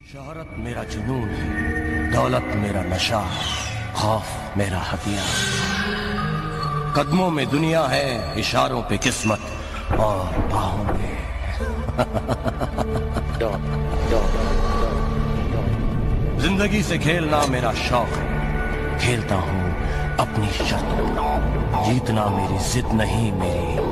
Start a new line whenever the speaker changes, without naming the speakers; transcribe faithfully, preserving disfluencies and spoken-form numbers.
शोहरत मेरा जुनून है, दौलत मेरा नशा, खौफ मेरा हथियार। कदमों में दुनिया है, इशारों पे किस्मत और बाहों में जिंदगी से खेलना मेरा शौक है, खेलता हूँ अपनी शर्त। जीतना मेरी जिद नहीं, मेरी